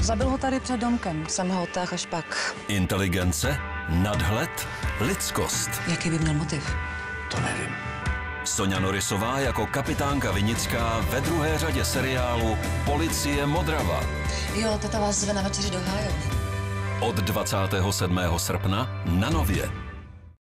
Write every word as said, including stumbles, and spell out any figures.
Zabil ho tady před domkem. Jsem ho odtáhl až pak. Inteligence, nadhled, lidskost. Jaký by měl motiv? To nevím. Soňa Norrisová jako kapitánka Vinická ve druhé řadě seriálu Policie Modrava. Jo, teta vás zve na večeři do hájovny. Od dvacátého sedmého srpna na Nově.